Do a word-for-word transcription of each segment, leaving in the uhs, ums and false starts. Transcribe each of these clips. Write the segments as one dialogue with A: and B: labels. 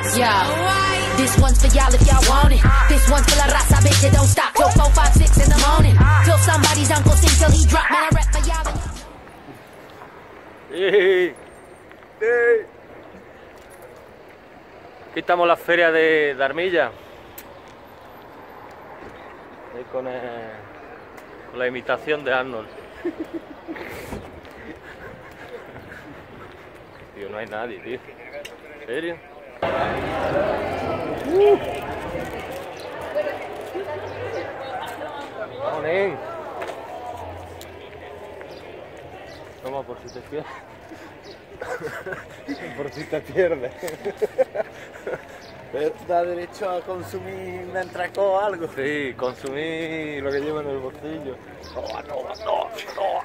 A: Yeah, this one's for y'all if y'all want it. This one's for la raza, bitch, it don't stop till four, five, six in the morning. Till somebody's uncle sing till he drop. Man, I rap for y'all.
B: Hey, hey. Aquí estamos en la feria de, de Armilla. Ahí con, el, con la imitación de Arnold. Tío, no hay nadie, tío. ¿En serio? Uh. Vamos, nen. Toma por si te pierdes.
C: Por si te pierdes. Pero da derecho a consumir un entrecó o algo.
B: Sí, consumir lo que lleva en el bolsillo.
C: No, no, no, no.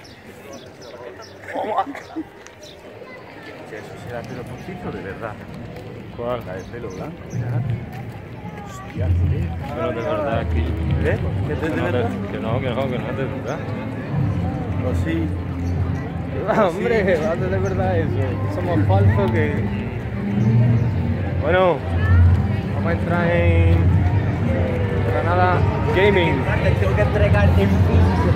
C: Eso será pelo postizo de verdad.
B: ¿Cuál?
C: La de pelo blanco, mira. Hostia, tío.
B: Pero de verdad aquí.
C: ¿Eh? ¿Que es de
B: Que no,
C: verdad?
B: que no, que no, que no es de verdad.
C: Pues sí.
B: Ah, hombre, va de verdad eso. Somos falsos que. Bueno, vamos a entrar en Granada Gaming.
C: Te tengo que entregar en físico.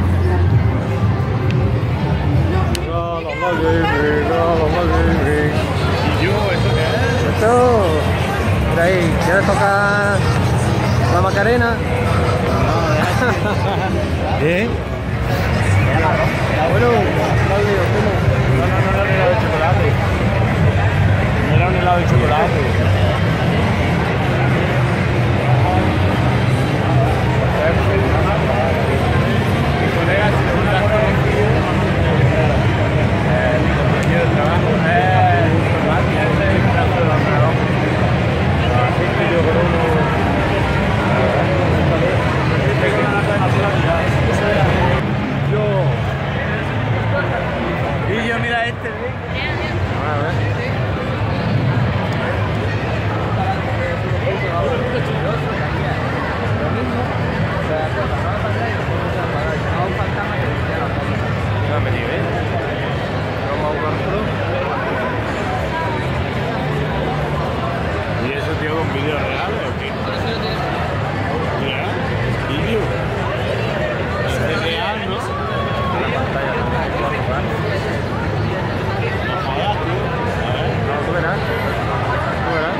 B: Granada Gaming, Granada Gaming.
C: ¿Y yo? ¿Eso qué es?
B: Esto, mira ahí, ¿quieres tocar la Macarena?
C: ¿Eh?
B: Bueno, ¿cómo?
C: No, no, no era un helado de chocolate. No era un helado de chocolate. Mi colega, si no me la has conocido, eh, mi compañero de trabajo es informática, es el brazo de ordenador. Así que yo con uno. Yo. Y yo, mira este, ¿ves?
B: A ver. No me digas, ¿eh? Vamos a jugar.
C: ¿Y eso, tío, con vídeo real o qué? Mira, vídeo. Es real, ¿no?
B: La pantalla también puedo jugar.
C: No jodas, tío. A ver.
B: No, tú verás. Tú verás.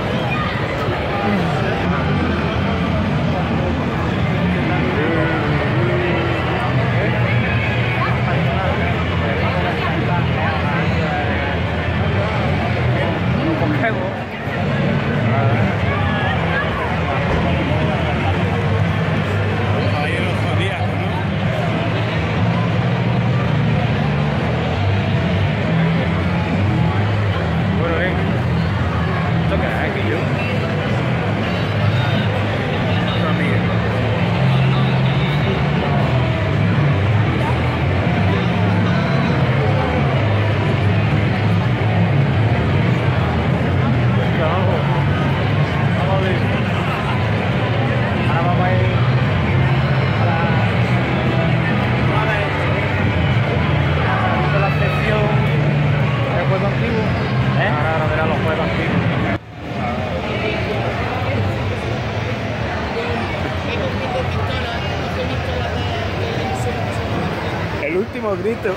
C: El último grito.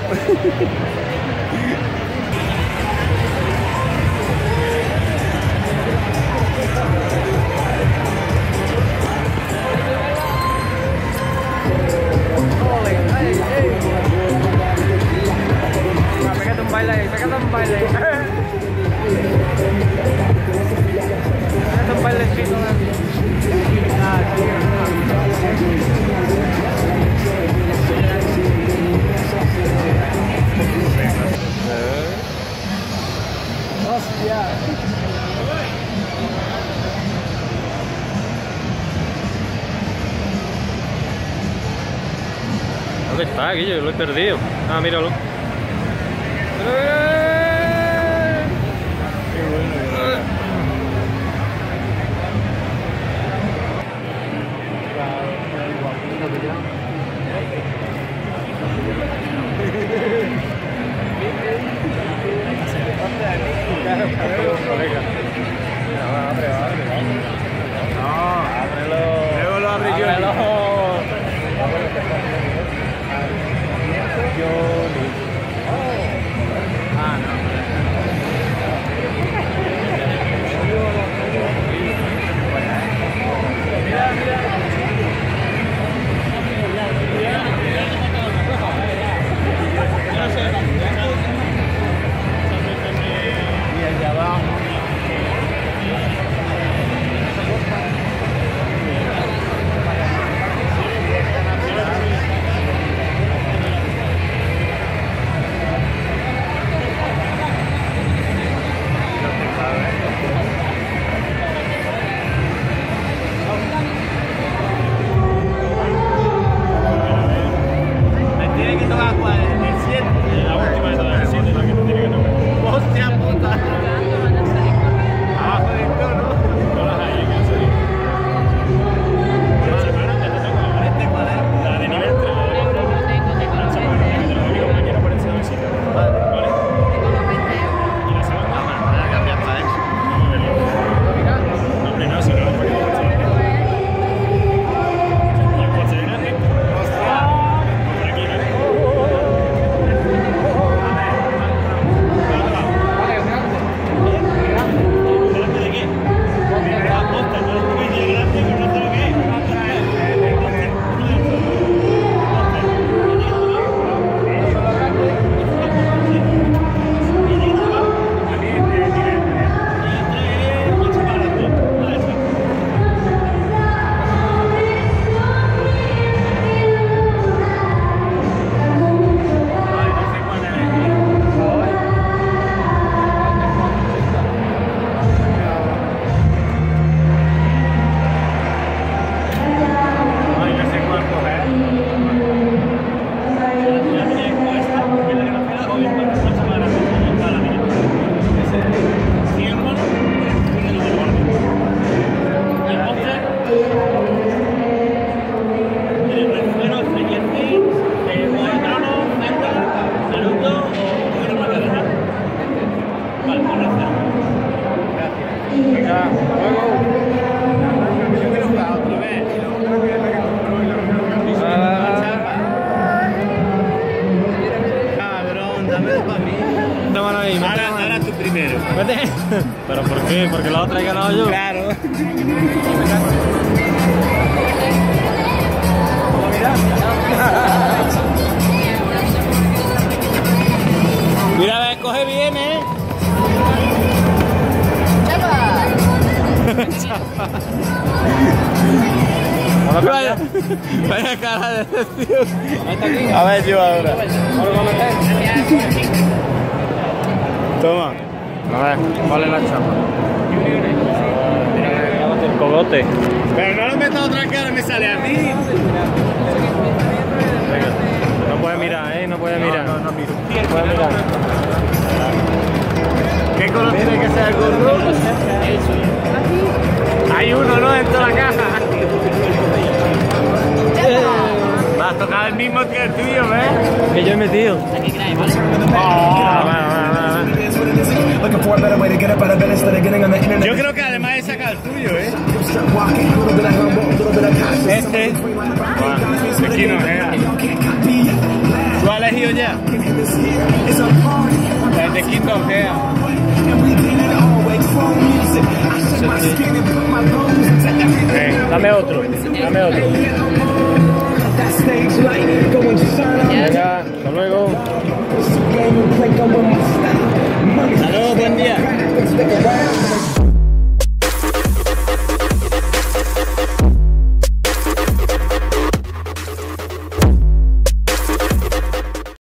B: Pégate un baile ahí, pégate un baile. Pégate un bailecito.
C: Hostia.
B: ¿Dónde está, Guillo? Yo lo he perdido. Ah, míralo. Sí, porque la otra he ganado yo.
C: Claro. Mira, a ver, coge bien, ¿eh? Vaya, vaya cara de tío. A ver, yo ahora. Toma.
B: A ver, vale la chapa. El cogote.
C: Pero no lo metas otra cara, me sale a mí.
B: Venga. No puede mirar, eh, no puede mirar. No, no, no miro. No puede mirar.
C: ¿Qué color tiene que ser el gorro? Hay uno, ¿no? En toda la caja. Va a tocar el mismo que el tuyo, ¿ves?
B: Que yo he metido.
C: Yo creo que además he sacado el tuyo, ¿eh? Este. Bueno, aquí no vea. ¿Tú has elegido ya? El de Quinto Ojea.
B: Eh, dame otro, dame otro. Venga, hasta luego.
C: Hasta luego, buen día.